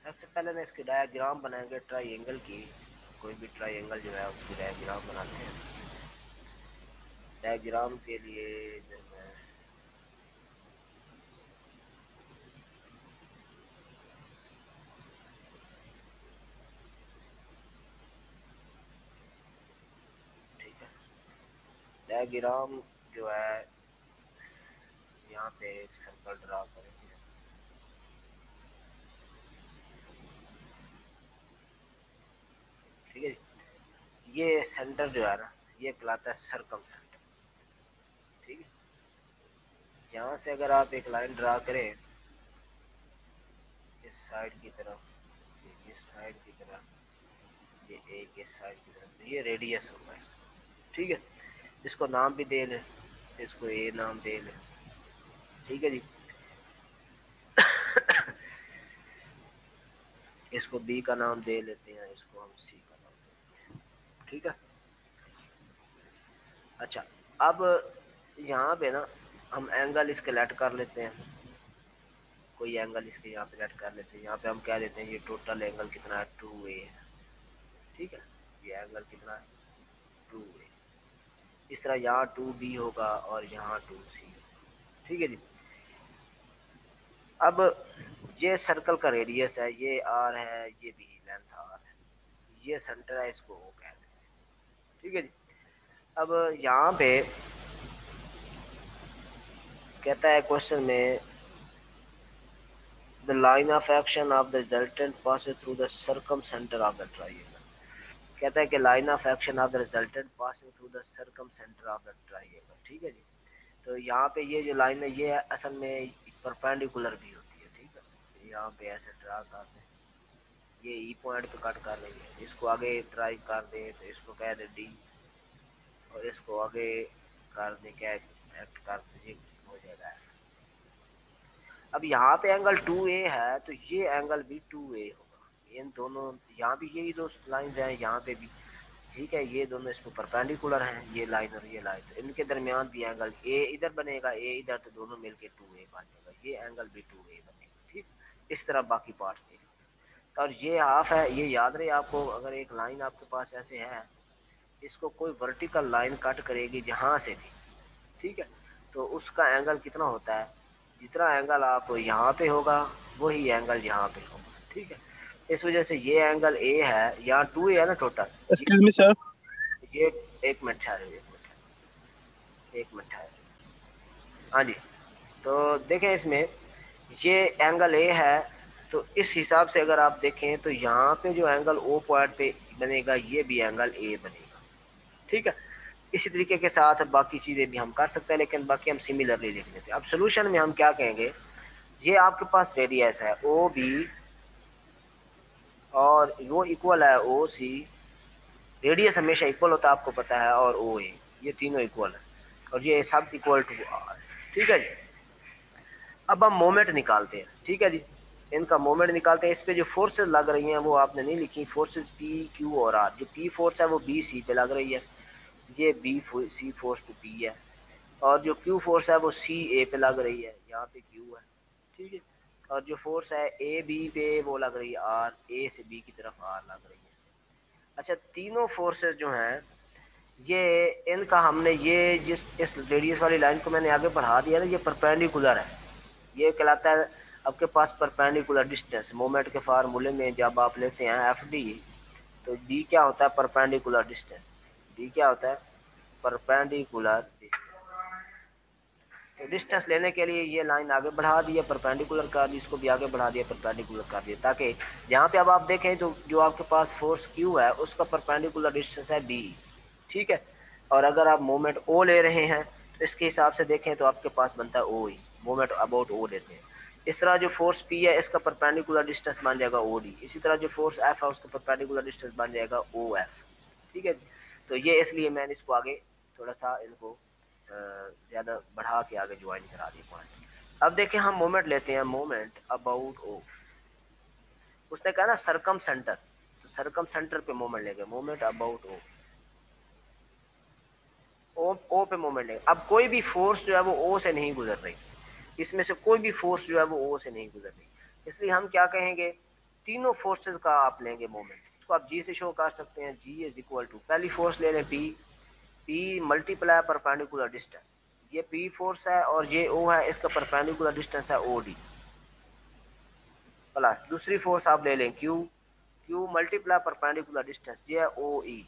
सबसे पहले ना इसकी डायग्राम बनाएंगे ट्राइंगल की। कोई भी ट्राइंगल जो है उसकी डायग्राम बनाते हैं। डायग्राम के लिए इधर मैं ठीक है, डायग्राम जो है यहाँ पे एक सर्कल ड्रा करेंगे। ठीक है जी, ये सेंटर जो है ना ये कहलाता है सर्कम सेंटर। ठीक है, यहाँ से अगर आप एक लाइन ड्रा करें इस साइड की तरफ, इस साइड की तरफ, ये एक इस साइड की तरफ, तो ये रेडियस होगा इसका। ठीक है, इसको नाम भी दे लें, इसको ए नाम दे लें। ठीक है जी, इसको बी का नाम दे लेते हैं, इसको हम सी का नाम देते हैं। ठीक है, अच्छा अब यहाँ पे ना हम एंगल इसके लेट कर लेते हैं। कोई एंगल इसके यहाँ पे लेट कर लेते हैं। यहाँ पे हम क्या देते हैं, ये टोटल एंगल कितना है 2A है। ठीक है, ये एंगल कितना है 2A। इस तरह यहाँ 2B होगा और यहाँ 2C। ठीक है जी, अब ये सर्कल का रेडियस है, ये R है, ये भी लेंथ R है, ये सेंटर है, इसको O कहते हैं। ठीक है जी, अब यहाँ पे कहता है क्वेश्चन में the line of action of the resultant passes through the circumcentre of the triangle. कहता है कि line of action of the resultant passing through the circumcentre of the triangle. ठीक है जी, तो यहाँ पे ये जो लाइन है ये असल में परपेंडिकुलर भी होती है। ठीक है, यहाँ पे ऐसे ड्रा कर दें, ये ई पॉइंट पे कट कर लेंगे, इसको आगे ट्राई कर दें तो इसको कह दें डी, और इसको आगे कर दें क्या एक्ट कर दें, हो जाएगा। अब यहाँ पे एंगल 2A है तो ये एंगल भी 2A होगा। इन दोनों यहाँ भी यही दो लाइंस हैं, यहाँ पे भी। ठीक है, ये दोनों इसमें परपेंडिकुलर हैं, ये लाइन और ये लाइन, तो इनके दरमियान भी एंगल ए इधर बनेगा, ए इधर, तो दोनों मिलके 2A बन जाएगा, ये एंगल भी 2A बनेगा। ठीक, इस तरह बाकी पार्ट्स देख। और ये हाफ है, ये याद रहे आपको, अगर एक लाइन आपके पास ऐसे है, इसको कोई वर्टिकल लाइन कट करेगी जहाँ से भी, ठीक है, तो उसका एंगल कितना होता है, जितना एंगल आप यहाँ पे होगा वही एंगल यहाँ पे होगा। ठीक है, इस वजह से ये एंगल ए है, यहाँ 2A है ना टोटल। Excuse me sir. ये एक मिनट ठहरे, एक मिनट, एक मिनट ठहरे। हाँ जी, तो देखें इसमें ये एंगल ए है, तो इस हिसाब से अगर आप देखें तो यहाँ पे जो एंगल ओ पॉइंट पे बनेगा ये भी एंगल ए बनेगा। ठीक है, इसी तरीके के साथ बाकी चीज़ें भी हम कर सकते हैं, लेकिन बाकी हम सिमिलरली लिख लेते हैं। अब सोल्यूशन में हम क्या कहेंगे, ये आपके पास रेडियस है ओ बी और वो इक्वल है ओ सी, रेडियस हमेशा इक्वल होता है आपको पता है, और ओ ए, ये तीनों इक्वल है, और ये सब इक्वल टू आर। ठीक है जी, अब हम मोमेंट निकालते हैं। ठीक है जी, इनका मोमेंट निकालते हैं। इस पे जो फोर्सेस लग रही हैं वो आपने नहीं लिखी, फोर्सेस पी क्यू और आर। जो पी फोर्स है वो बी सी पे लग रही है, ये बी सी फोर्स पे पी है, और जो क्यू फोर्स है वो सी ए पे लग रही है, यहाँ पे क्यू है। ठीक है, और जो फोर्स है ए बी पे वो लग रही है आर, ए से बी की तरफ आर लग रही है। अच्छा, तीनों फोर्सेस जो हैं ये इनका हमने ये जिस इस रेडियस वाली लाइन को मैंने आगे बढ़ा दिया ना, ये परपेंडिकुलर है, ये कहलाता है आपके पास परपेंडिकुलर डिस्टेंस। मोमेंट के फार्मूले में जब आप लेते हैं एफ डी, तो डी क्या होता है, परपेंडिकुलर डिस्टेंस। डी क्या होता है, परपेंडिकुलर डिस्टेंस। तो डिस्टेंस लेने के लिए ये लाइन आगे बढ़ा दी है, परपेंडिकुलर कर दी, इसको भी आगे बढ़ा दिया, परपेंडिकुलर कर दिया, ताकि यहाँ पे अब आप देखें तो जो आपके पास फोर्स क्यू है उसका परपेंडिकुलर डिस्टेंस है बी। ठीक है, और अगर आप मोमेंट ओ ले रहे हैं तो इसके हिसाब से देखें तो आपके पास बनता है ओ ही, मोमेंट अबाउट ओ लेते हैं। इस तरह जो फोर्स पी है इसका परपेंडिकुलर डिस्टेंस बन जाएगा ओ डी, इसी तरह जो फोर्स एफ है उसका परपेंडिकुलर डिस्टेंस बन जाएगा ओ एफ। ठीक है, तो ये इसलिए मैंने इसको आगे थोड़ा सा इनको ज़्यादा बढ़ा के आगे ज्वाइन करा दी पॉइंट। अब देखें हम मोमेंट लेते हैं, मोमेंट अबाउट ओ, उसने कहा ना सरकम सेंटर, तो सरकम सेंटर पे मोमेंट लेंगे, मोमेंट अबाउट ओ, ओ पे मोमेंट लेंगे। अब कोई भी फोर्स जो है वो ओ से नहीं गुजर रही, इसमें से कोई भी फोर्स जो है वो ओ से नहीं गुजर रही, इसलिए हम क्या कहेंगे, तीनों फोर्सेस का आप लेंगे मोमेंट, इसको आप जी से शो कर सकते हैं। जी इज इक्वल टू, पहली फोर्स ले लें P, P multiply perpendicular distance, ये पी फोर्स है और ये ओ है, इसका परपेंडिकुलर डिस्टेंस है ओ डी, प्लस दूसरी फोर्स आप ले लें Q, Q multiply perpendicular distance, ये है ओ ई,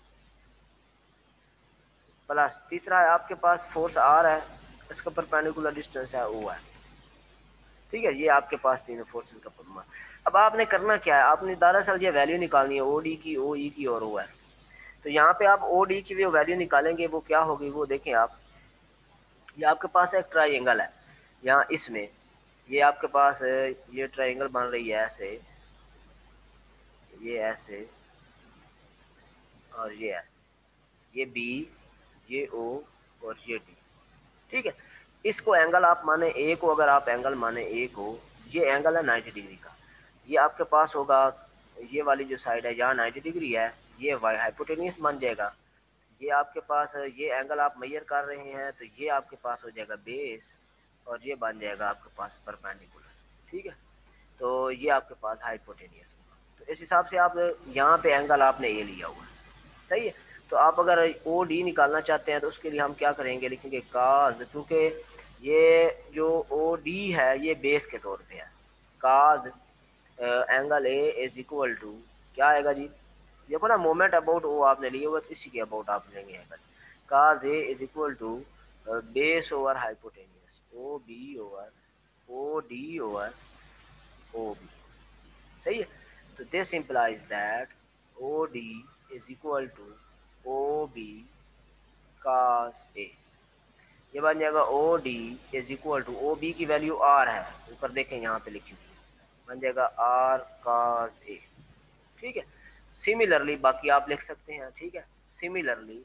प्लस तीसरा है आपके पास फोर्स आर है, इसका परपेंडिकुलर डिस्टेंस है ओ है। ठीक है, ये आपके पास तीनों फोर्सेस का फॉर्मूला। अब आपने करना क्या है, आपने दरअसल ये वैल्यू निकालनी है ओ डी की, ओ ई की और ओ एफ। तो यहाँ पे आप ओ डी की जो वैल्यू निकालेंगे वो क्या होगी, वो देखें आप, ये आपके पास एक ट्राइंगल है, यहाँ इसमें ये आपके पास ये ट्राइंगल बन रही है ऐसे, ये ऐसे और ये ऐसे, ये बी, ये ओ और ये डी। ठीक है, इसको एंगल आप माने ए को, अगर आप एंगल माने ए को, ये एंगल है 90 डिग्री का, ये आपके पास होगा, ये वाली जो साइड है यहाँ 90 डिग्री है, ये वाई हाइपोटेनियस बन जाएगा। ये आपके पास ये एंगल आप मेजर कर रहे हैं तो ये आपके पास हो जाएगा बेस, और ये बन जाएगा आपके पास परपेंडिकुलर। ठीक है, तो ये आपके पास हाइपोटेनियस होगा। तो इस हिसाब से आप यहाँ पे एंगल आपने ए लिया हुआ है, सही है। तो आप अगर ओ डी निकालना चाहते हैं तो उसके लिए हम क्या करेंगे, लिखेंगे काज, क्योंकि ये जो ओ डी है ये बेस के तौर पे है, cause angle A is equal to क्या आएगा जी, देखो ना मोमेंट अबाउट ओ आपने लिए हुआ तो इसी के अबाउट आप लेंगे angle, cos A is equal to base over hypotenuse, O B over O D over O B, सही है। तो this implies that O D is equal to O B cos A, ये बन जाएगा O D is equal to, O B की value R है, ऊपर देखें यहाँ पे लिखी हुई, बन जाएगा आर कास ए। ठीक है, सिमिलरली बाकी आप लिख सकते हैं। ठीक है, सिमिलरली,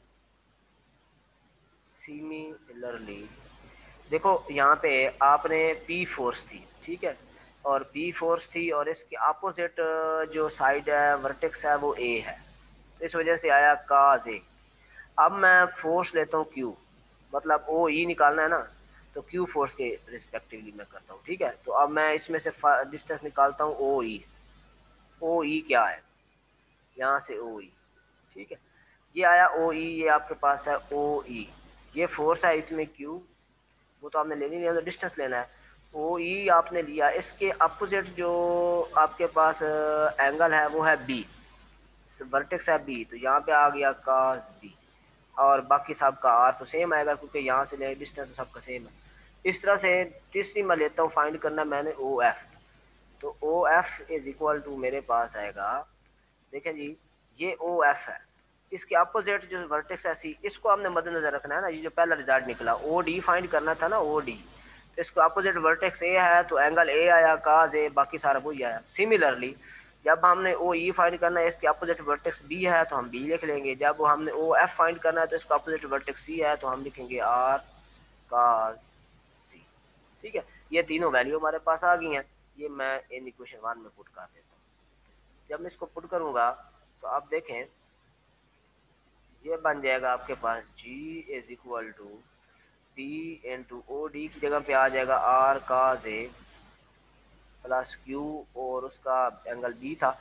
सिमिलरली देखो यहाँ पे आपने पी फोर्स थी, ठीक है, और पी फोर्स थी और इसके अपोजिट जो साइड है वर्टेक्स है वो ए है, तो इस वजह से आया काज ए। अब मैं फोर्स लेता हूँ क्यू, मतलब ओ ई निकालना है ना, तो क्यू फोर्स के रिस्पेक्टिवली मैं करता हूँ। ठीक है, तो अब मैं इसमें से डिस्टेंस निकालता हूँ ओ ई, ओ ई क्या है, यहाँ से ओ ई, ठीक है, ये आया ओ ई, ये आपके पास है ओ ई, ये फोर्स है इसमें क्यू, वो तो आपने लेनी नहीं है, तो डिस्टेंस लेना है। ओ ई आपने लिया, इसके अपोजिट जो आपके पास एंगल है वो है बी, वर्टेक्स है बी, तो यहाँ पे आ गया कास बी, और बाकी सब का आर तो सेम आएगा क्योंकि यहाँ से ले डिस्टेंस तो सबका सेम है। इस तरह से तीसरी मैं लेता हूँ, फाइंड करना मैंने ओ एफ, तो O F is equal to मेरे पास आएगा, देखें जी, ये ओ एफ है, इसके अपोजिट जो वर्टेक्स है सी, इसको आपने मद्देनजर रखना है ना, ये जो पहला रिजल्ट निकला ओ डी फाइंड करना था ना, ओ डी, तो इसको अपोजिट वर्टेक्स ए है तो एंगल ए आया काज ए, बाकी सारा वही आया। सिमिलरली जब हमने ओ ई फाइंड करना है, इसके अपोजिट वर्टेक्स बी है तो हम बी लिख लेंगे, जब हमने ओ एफ फाइंड करना है तो इसका अपोजिट वर्टेक्स सी है तो हम लिखेंगे आर काज सी। ठीक है, ये तीनों वैल्यू हमारे पास आ गई हैं, ये मैं इन इक्वेशन 1 में पुट कर देता हूँ। जब मैं इसको पुट करूंगा तो आप देखें ये बन जाएगा आपके पास G is equal to P into O D की जगह पे आ जाएगा R cos A plus Q, और उसका एंगल B था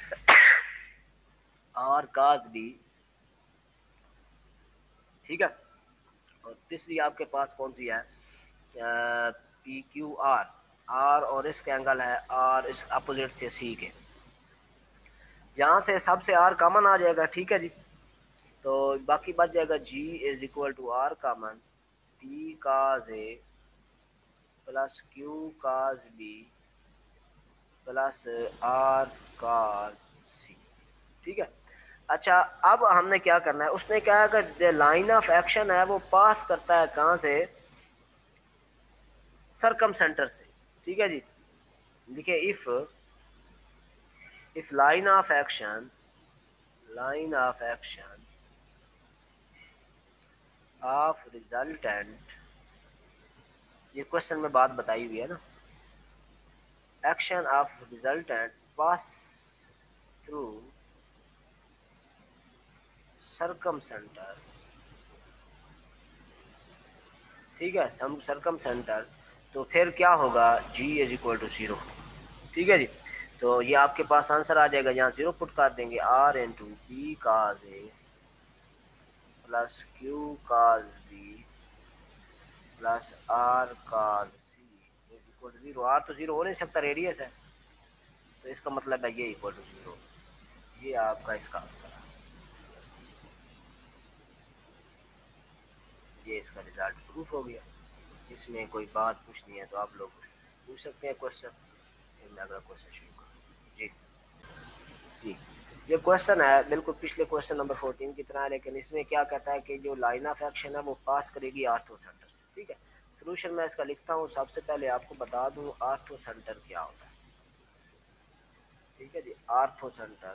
R काज B। ठीक है, और तीसरी आपके पास कौन सी है, पी क्यू आर, आर और इसका एंगल है आर, इस अपोजिट थे सी के, यहाँ से सबसे आर कॉमन आ जाएगा। ठीक है जी, तो बाकी बच जाएगा G is equal to R common, P cos A plus Q cos B plus R cos C. ठीक है, अच्छा अब हमने क्या करना है, उसने क्या है कि लाइन ऑफ एक्शन है वो पास करता है कहाँ से, सरकम सेंटर से। ठीक है जी, देखिए if line of action, line of action of resultant, ये क्वेश्चन में बात बताई हुई है ना, action of resultant pass through circumcentre. ठीक है, सरकम सेंटर, तो फिर क्या होगा, G इज इक्वल टू 0। ठीक है जी, तो ये आपके पास आंसर आ जाएगा, यहाँ 0 पुट कर देंगे, R into P cos A plus Q cos B plus R cos C is equal to 0। R तो 0 हो नहीं सकता, रेडियस है, तो इसका मतलब है ये इक्वल टू 0। ये आपका इसका आंसर है, ये इसका रिजल्ट प्रूफ हो गया। इसमें कोई बात पूछनी है तो आप लोग पूछ सकते हैं क्वेश्चन, फिर मैं अगला क्वेश्चन शुरू करूँ। जी जी, ये क्वेश्चन है बिल्कुल पिछले क्वेश्चन नंबर 14 की तरह है, लेकिन इसमें क्या कहता है कि जो लाइन ऑफ एक्शन है वो पास करेगी आर्थो सेंटर से। ठीक है, सोल्यूशन मैं इसका लिखता हूँ। सबसे पहले आपको बता दूँ आर्थो सेंटर क्या होता है। ठीक है जी, orthocentre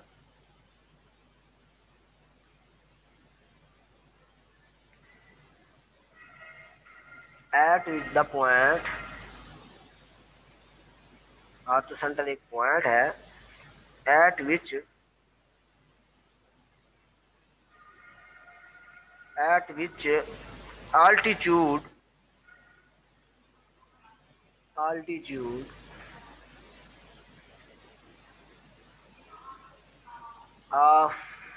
at the point, orthocentre एक पॉइंट है at which altitude altitude of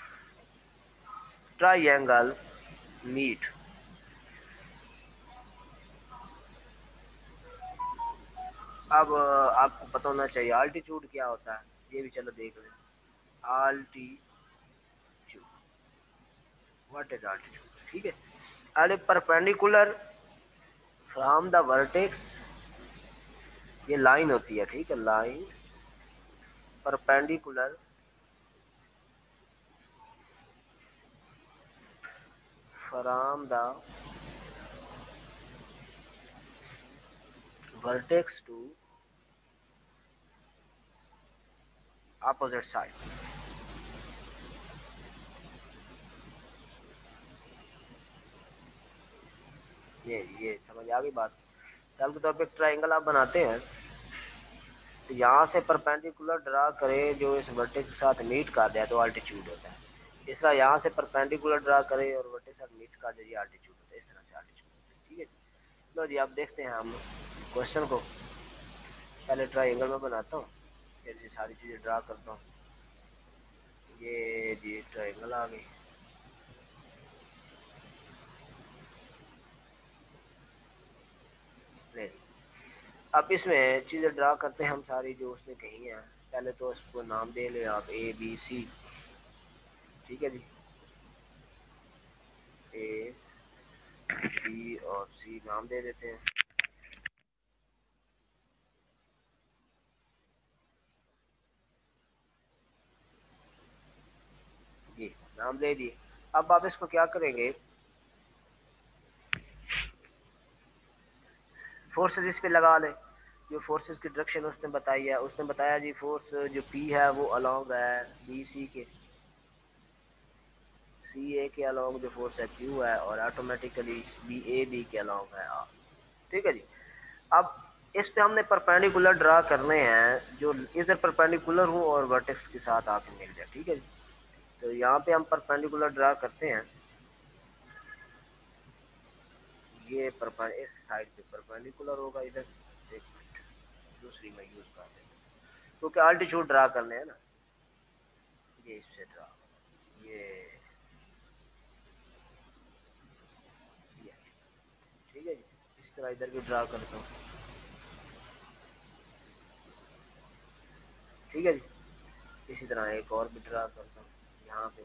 triangle meet। अब आपको पता होना चाहिए आल्टीट्यूड क्या होता है, ये भी चलो देख लें। Altitude, what is altitude? ठीक है, अरे परपेंडिकुलर फ्रॉम द वर्टेक्स, ये लाइन होती है। ठीक है, line perpendicular from the vertex to opposite side. ये समझ आ गई बात। चल के तौर पे ट्राइंगल आप बनाते हैं, तो यहाँ से परपेंडिकुलर ड्रा करें जो इस वर्टेक्स के साथ मीट कर दे तो अल्टीट्यूड होता है। इस तरह यहाँ से परपेंडिकुलर ड्रा करें और वर्टेक्स के साथ मीट कर दे, ये अल्टीट्यूड होता है। इस तरह से अल्टीट्यूड होता है। ठीक है, लो जी, आप देखते हैं हम क्वेश्चन को। पहले ट्राइंगल में बनाता हूँ, फिर ये सारी चीज़ें ड्रा करता हूँ। ये जी ट्राइंगल आ गई। नहीं, अब इसमें चीज़ें ड्रा करते हैं हम सारी जो उसने कही हैं। पहले तो उसको नाम दे ले आप, ए बी सी। ठीक है जी, ए बी और सी नाम दे देते हैं। जी नाम दे दिए। अब आप इसको क्या करेंगे, फोर्सेस इस पे लगा लें। जो फोर्सेस की डायरेक्शन उसने बताई है, उसने बताया जी फोर्स जो पी है वो अलोंग है बी सी के, सी ए के अलोंग जो फोर्स है क्यू है, और ऑटोमेटिकली बी ए बी के अलोंग है आर। ठीक है जी, अब इस पे हमने परपेंडिकुलर ड्रा करने हैं जो इधर परपेंडिकुलर हूँ और वर्टेक्स के साथ आके मिल जाए। ठीक है जी, तो यहाँ पे हम परपेंडिकुलर ड्रा करते हैं। ये इस साइड पे परपेंडिकुलर होगा इधर। एक मिनट, दूसरी में यूज कर देंगे क्योंकि अल्टीट्यूड ड्रा करने हैं ना। ये इससे ड्रा, ये ये ठीक है जी, इस तरह इधर भी ड्रा करता हूँ। ठीक है जी, इसी तरह एक और भी ड्रा करता हूँ यहाँ पे।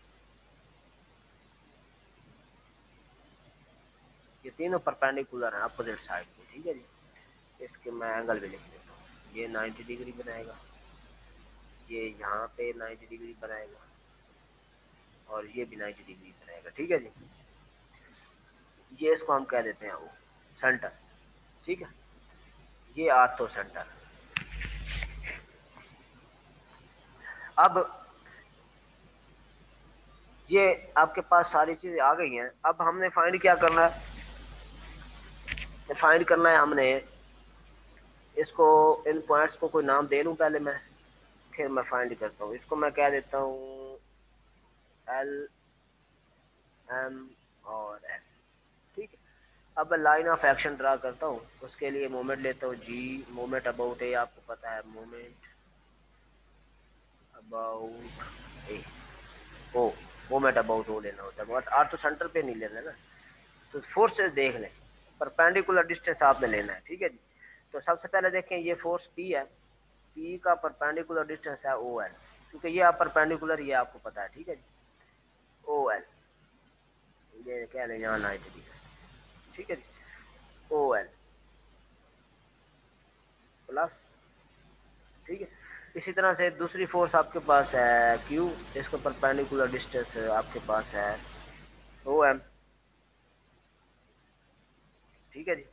ये तीनों परपेंडिकुलर हैं अपोजिट साइड पे। ठीक है जी, इसके मैं एंगल भी लिख देता हूँ। ये 90 डिग्री बनाएगा, ये यहाँ पे 90 डिग्री बनाएगा, और ये भी 90 डिग्री बनाएगा। ठीक है जी, ये इसको हम कह देते हैं वो सेंटर। ठीक है, ये आर्थो सेंटर। अब ये आपके पास सारी चीजें आ गई हैं। अब हमने फाइंड क्या करना है, फाइंड करना है हमने इसको, इन पॉइंट्स को कोई नाम दे लूं पहले मैं, फिर मैं फाइंड करता हूँ। इसको मैं कह देता हूँ एल एम और एफ। ठीक है, अब लाइन ऑफ एक्शन ड्रा करता हूँ। उसके लिए मोमेंट लेता हूँ जी, मोमेंट अबाउट ए आपको पता है, moment about A O moment about O लेना होता है, बट आर तो सेंटर पे नहीं लेना ना। तो फोर्सेस देख लें, परपेंडिकुलर डिस्टेंस आपने लेना है, ठीक है जी। तो सबसे पहले देखें ये फोर्स पी है, पी का परपेंडिकुलर डिस्टेंस है ओ एल, क्योंकि ये आप परपेंडिकुलर ये आपको पता है, ठीक है जी। ओ एल ये कह लें यहाँ 90 डिग्री, ठीक है जी। ओ एल प्लस, ठीक है। इसी तरह से दूसरी फोर्स आपके पास है क्यू, इसका परपेंडिकुलर डिस्टेंस आपके पास है ओ एम, ठीक है जी।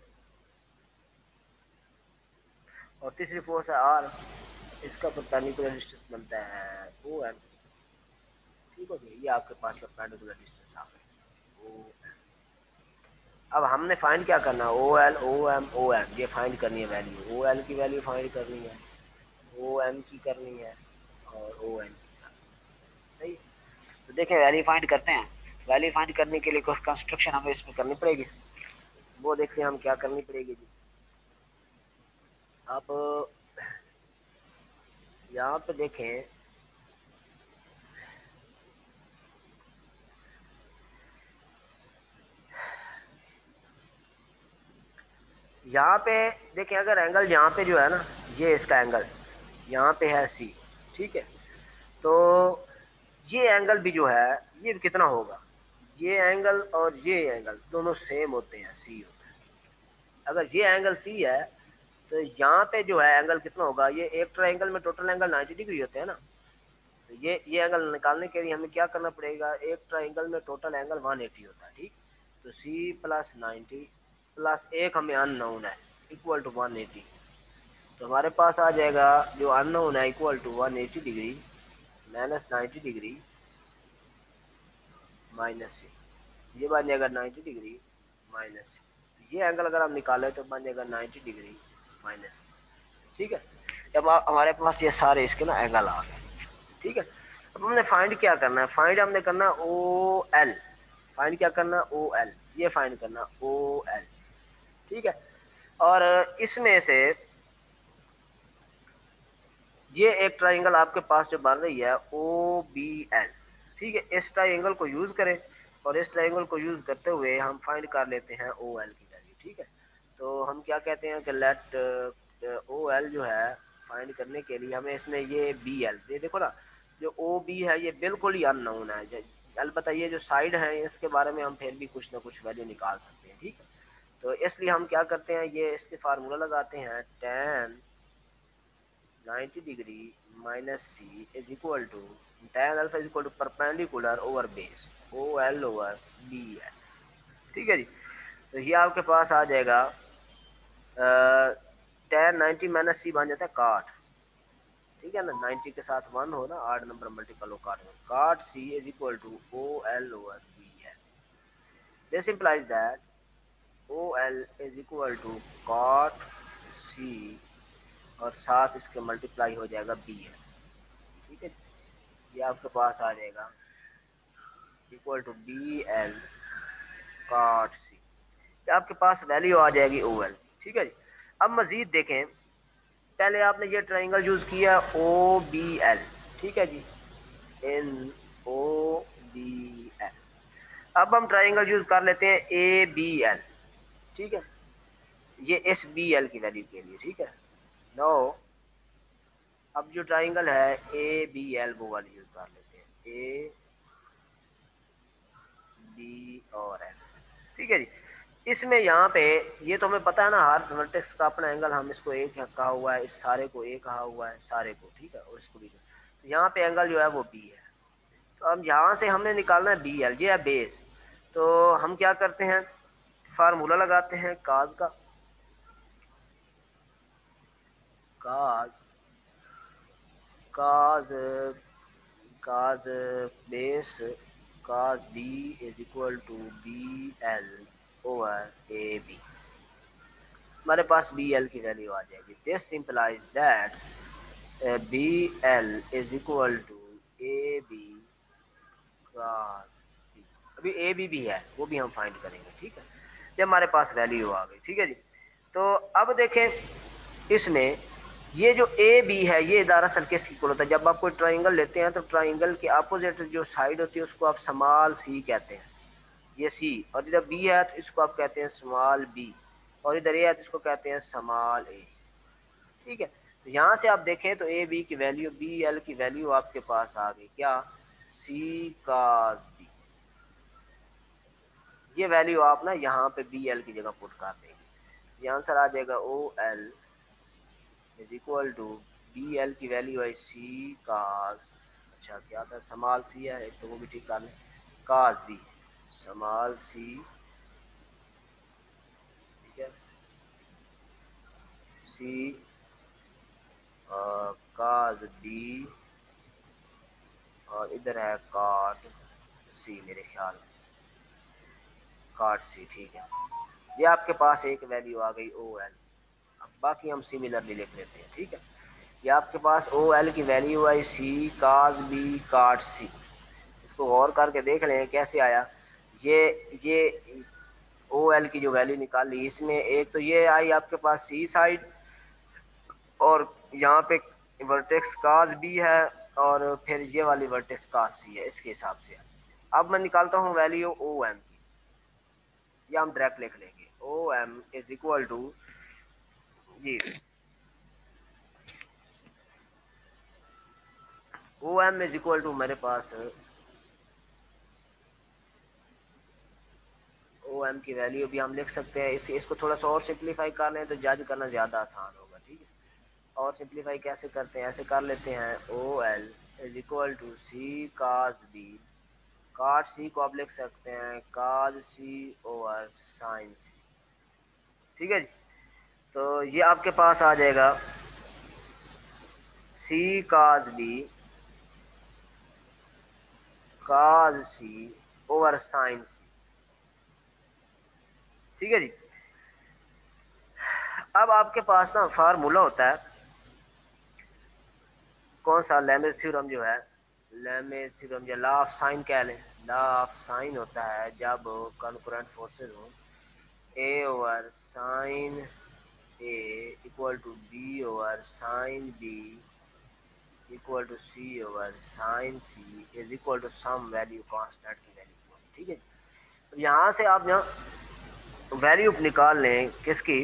और तीसरी फोर्स है आर, इसका परपेंडिकुलर डिस्टेंस बनता है ओ एम, ठीक हो गया। ये आपके पास परपेंडिकुलर डिस्टेंस आ गए ओ एम। अब हमने फाइंड क्या करना है, O L O M O M, ये फाइंड करनी है वैल्यू, ओ एल की वैल्यू फाइंड करनी है, ओ एम की करनी है, और ओ एन की करनी है, सही। तो देखें वैल्यू फाइंड करते हैं। वैल्यू फाइंड करने के लिए कुछ कंस्ट्रक्शन हमें इसमें करनी पड़ेगी, वो देखते हैं हम क्या करनी पड़ेगी जी। आप यहाँ पे देखें, यहाँ पे देखें, अगर एंगल यहाँ पे जो है ना, ये इसका एंगल यहाँ पे है सी, ठीक है। तो ये एंगल भी जो है ये कितना होगा, ये एंगल और ये एंगल दोनों सेम होते हैं, सी होता है। अगर ये एंगल सी है तो यहाँ पे जो है एंगल कितना होगा, ये एक ट्रायंगल में टोटल एंगल 90 डिग्री होते हैं ना। तो ये एंगल निकालने के लिए हमें क्या करना पड़ेगा, एक ट्रायंगल में टोटल एंगल 180 होता है, ठीक। तो सी प्लस 90 प्लस एक हमें अननोन है इक्वल टू 180। तो हमारे पास आ जाएगा जो अननोन है equal to 180 degree minus 90 degree minus C, ये बन जाएगा 90 डिग्री माइनस सी। ये एंगल अगर हम निकालें तो बन जाएगा 90 डिग्री माइनस, ठीक है। जब हमारे पास ये सारे इसके ना एंगल आ गए, ठीक है। अब हमने फाइंड क्या करना है, फाइंड हमने करना ओ एल, फाइंड क्या करना ओ एल, ये फाइंड करना ओ एल, ठीक है। और इसमें से ये एक ट्राइंगल आपके पास जो बन रही है ओ बी एल, ठीक है। इस ट्राइंगल को यूज करें और इस ट्राइंगल को यूज करते हुए हम फाइंड कर लेते हैं ओ एल की वैल्यू, ठीक है। तो हम क्या कहते हैं कि लेट ओ एल जो है फाइंड करने के लिए हमें इसमें ये बी एल, ये देखो ना, जो ओ बी है ये बिल्कुल ही अननोन है, अलबत्ता ये जो साइड है इसके बारे में हम फिर भी कुछ ना कुछ वैल्यू निकाल सकते हैं, ठीक है। तो इसलिए हम क्या करते हैं, ये इसके फार्मूला लगाते हैं, tan 90 degree minus C is equal to tan alpha is equal to perpendicular over base O L over B L, ठीक है जी। तो ये आपके पास आ जाएगा tan 90 माइनस सी बन जाता है काट, ठीक है ना, 90 के साथ 1 हो ना, 8 नंबर मल्टीपल हो काट में, cot C is equal to O L over B L. This implies that O L is equal to cot C और साथ इसके मल्टीप्लाई हो जाएगा बी एल, ठीक है। ये आपके पास आ जाएगा equal to B L cot C, आपके पास वैल्यू आ जाएगी ओ एल, ठीक है जी। अब मजीद देखें, पहले आपने ये ट्राइंगल यूज किया ओ बी एल, ठीक है जी, इन ओ बी एल। अब हम ट्राइंगल यूज कर लेते हैं ए बी एल, ठीक है, ये एस बी एल की वैल्यू के लिए, ठीक है। नो अब जो ट्राइंगल है ए बी एल वो वाली यूज कर लेते हैं, ए बी और एल, ठीक है जी। इसमें यहाँ पे ये तो हमें पता है ना, हर वर्टेक्स का अपना एंगल, हम इसको ए कहा हुआ है, इस सारे को ए कहा हुआ है, सारे को, ठीक है, और इसको भी। तो यहाँ पे एंगल जो है वो बी है। तो अब यहाँ से हमने निकालना है बी एल, ये है बेस। तो हम क्या करते हैं, फार्मूला लगाते हैं काज का, cos cos cos base cos B is equal to B L over A B, हमारे पास बी एल की वैल्यू आ जाएगी। This implies that B L is equal to A B cross B. अभी A B भी है, वो भी हम फाइंड करेंगे, ठीक है, जब हमारे पास वैल्यू आ गई, ठीक है जी। तो अब देखें इसमें ये जो ए बी है ये दरअसल किसकी इक्वल होता है? जब आप कोई ट्राइंगल लेते हैं तो ट्राइंगल के अपोजिट जो साइड होती है उसको आप स्मॉल सी कहते हैं, ये सी, और इधर बी है तो इसको आप कहते हैं स्मॉल बी, और इधर ए है तो इसको कहते हैं स्मॉल ए। ठीक है, तो यहाँ से आप देखें तो ए बी की वैल्यू, बी एल की वैल्यू आपके पास आ गई क्या? C cos B. ये वैल्यू आप ना यहाँ पे बी एल की जगह पुट कर देंगे, ये आंसर आ जाएगा O L is equal to B L की वैल्यू है सी कास, अच्छा क्या था, स्मॉल सी है एक तो वो भी ठीक कर लें, कास बी, स्मॉल सी, ठीक है, सी कास बी, और इधर है काट सी, मेरे ख्याल में काट सी, ठीक है। ये आपके पास एक वैल्यू आ गई ओ एल। अब बाकी हम सिमिलरली लिख लेते हैं, ठीक है। ये आपके पास ओ एल की वैल्यू आई C cos B cot C, इसको गौर करके देख लें कैसे आया। ये ओ एल की जो वैल्यू निकाली इसमें एक तो ये आई आपके पास सी साइड, और यहाँ पे वर्टेक्स काज बी है, और फिर ये वाली वर्टेक्स काज सी है, इसके हिसाब से। अब मैं निकालता हूँ वैल्यू ओ एम की, या हम डायरेक्ट लिख लेंगे O M is equal to, G O M is equal to मेरे पास ओ एम की वैल्यू भी हम लिख सकते हैं, इसको थोड़ा सा और सिंप्लीफाई कर लें तो जज करना ज़्यादा आसान होगा, ठीक है। और सिंप्लीफाई कैसे करते हैं, ऐसे कर लेते हैं O L is equal to C cos B, cot C को आप लिख सकते हैं काज सी ओवर साइन सी, ठीक है जी। तो ये आपके पास आ जाएगा C cos B cos C over sine C, ठीक है जी। अब आपके पास ना फार्मूला होता है, कौन सा, लेमेज थ्योरम जो है, लेमेज थ्योरम या लॉ ऑफ साइन कह लें। लॉ ऑफ साइन होता है जब कॉन्करेंट फोर्सेस हो, A over sine A equal to B over sine B equal to C over sine C is equal to some value constant की value, ठीक है। तो यहाँ से आप यहाँ वैल्यू निकाल लें किसकी,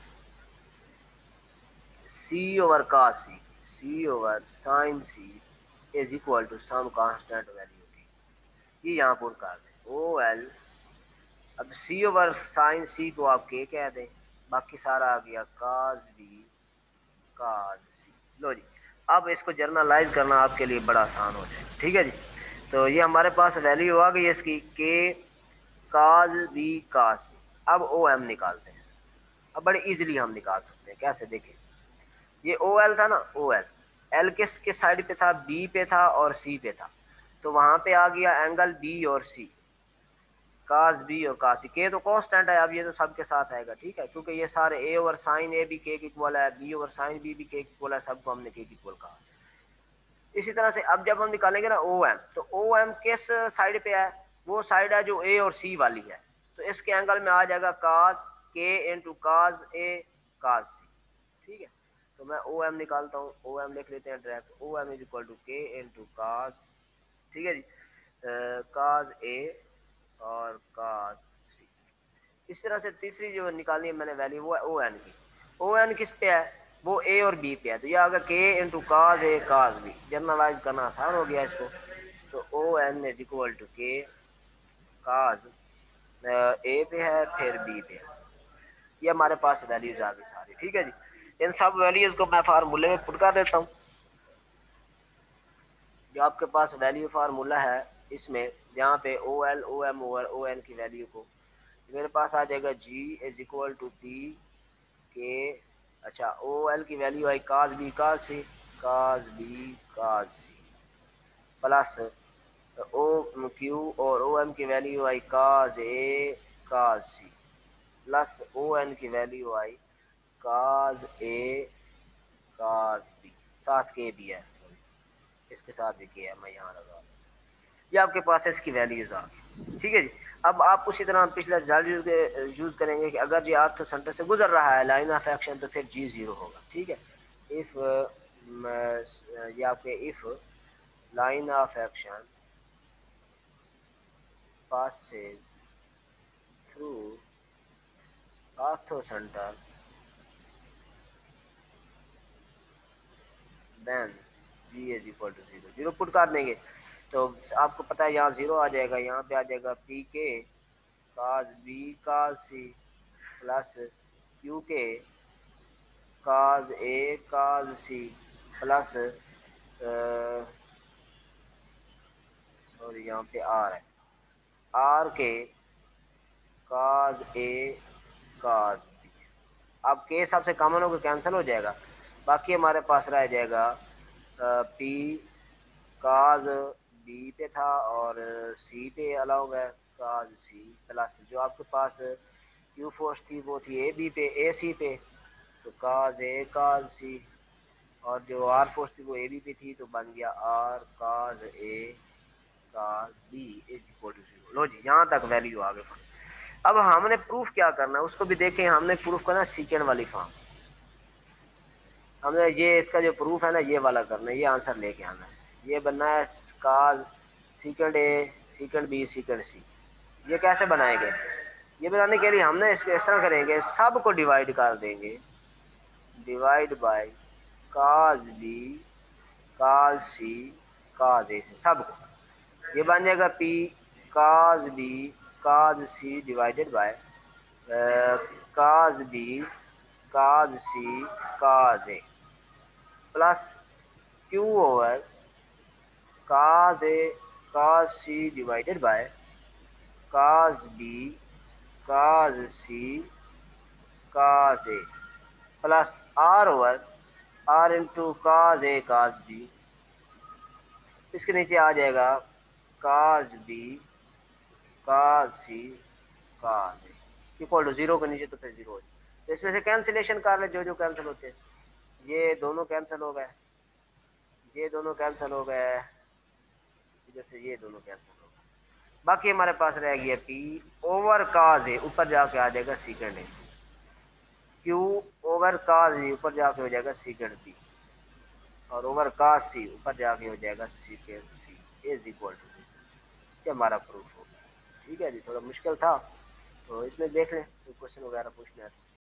C over cos C, C over sine C is equal to some constant value की, ये यहाँ पुट कर दें ओ एल। अब सी ओवर साइन सी को आप के कह दें, बाकी सारा आ गया काज बी काज सी। लो जी, अब इसको जर्नलाइज करना आपके लिए बड़ा आसान हो जाए, ठीक है जी। तो ये हमारे पास वैल्यू आ गई इसकी के काज बी काज सी। अब ओ एम निकालते हैं, अब बड़े इजीली हम निकाल सकते हैं, कैसे देखें। ये ओ एल था ना, ओ एल, एल किस साइड पे था, बी पे था और सी पे था, तो वहां पे आ गया एंगल बी और सी, कास बी और कास सी। के तो कांस्टेंट है, अब ये तो सबके साथ आएगा, ठीक है, क्योंकि ये सारे ए ओवर साइन ए भी के इक्वल है, बी ओवर साइन बी भी के इक्वल है, सबको हमने के इक्वल कहा। इसी तरह से अब जब हम निकालेंगे ना ओ एम, तो ओ एम किस साइड पे है, वो साइड है जो ए और सी वाली है, तो इसके एंगल में आ जाएगा कास के इंटू कास ए कास सी, ठीक है। तो मैं ओ एम निकालता हूँ, ओ एम लिख लेते हैं direct, O M is equal to K into cos, ठीक है जी, कास ए और कास सी। इस तरह से तीसरी जो निकालनी है मैंने वैल्यू वो है ओ एन की। ओ एन किस पे है, वो ए और बी पे है, तो ये आगे के into cos A cos B, generalise करना आसान हो गया इसको। तो O N is equal to K cos ए पे है फिर बी पे है, ये हमारे पास वैल्यूज आ गई सारी, ठीक है जी। इन सब वैल्यूज को मैं फार्मूले में पुट कर देता हूँ। जो आपके पास वैल्यू फार्मूला है इसमें, जहाँ पे O M over O N की वैल्यू को, मेरे पास आ जाएगा G is equal to P K, अच्छा ओ एल की वैल्यू आई cos B cos C, plus O Q और ओ एम की वैल्यू आई cos A cos C, plus O N की वैल्यू आई काज ए काज बी, साथ के भी है, इसके साथ भी किया है, मैं यहाँ लगा, ये आपके पास इसकी वैल्यूज आ गई, ठीक है जी। अब आप उसी तरह पिछला रिजल्ट यूज करेंगे कि अगर जी आर्थ सेंटर से गुजर रहा है लाइन ऑफ एक्शन तो फिर जी जीरो होगा, ठीक है। इफ ये आपके if line of action passes through orthocental then g is equal to 0, zero put कर देंगे तो आपको पता है यहाँ 0 आ जाएगा, यहाँ पे आ जाएगा P K cos B cos C plus Q K cos A cos C plus sorry यहाँ पे आर है, आर के काज ए काज बी। अब के सबसे कॉमन होकर कैंसिल हो जाएगा, बाकी हमारे पास रह जाएगा पी काज बी पे था और सी पे अलाउ है काज सी प्लस जो आपके पास क्यू फोर्स थी वो थी ए बी पे ए सी पे, तो काज ए काज सी, और जो आर फोर्स थी वो ए बी पे थी तो बन गया R cos A cos B is equal to 0। लो जी यहाँ तक वैल्यू आ गई। अब हमने प्रूफ क्या करना है उसको भी देखें, हमने प्रूफ करना सीकेंड वाली फॉर्म। हमने ये इसका जो प्रूफ है ना ये वाला करना है, ये आंसर लेके आना है। ये बनना है काज सीकेंड ए सीकेंड बी सीकेंड सी। ये कैसे बनाएंगे, ये बनाने के लिए हमने इसको इस तरह करेंगे, सब को डिवाइड कर देंगे, divide by cos B cos C cos A से सबको। ये बन जाएगा P cos B cos C divided by cos B cos C cos A plus Q over cos A cos C divided by cos B cos C cos A plus R over R into cos A cos B. इसके नीचे आ जाएगा cos B cos C cos A equal to 0 के नीचे तो फिर 0 हो जाए। तो इसमें से कैंसिलेशन कर ले, जो जो कैंसिल होते हैं, ये दोनों कैंसिल हो गए, ये दोनों कैंसिल हो गए, इधर से ये दोनों कैंसिल हो गए, बाकी हमारे पास रह गया पी ओवर काज ए, ऊपर जाके आ जाएगा सीकेंड ए, क्यू ओवर काज ए ऊपर जाके हो जाएगा सीकेंड बी, और ओवर काज सी ऊपर जाके हो जाएगा second C is equal to, ये हमारा प्रूफ हो गया। ठीक है जी, थोड़ा मुश्किल था तो इसमें देख लें, तो क्वेश्चन वगैरह पूछना है।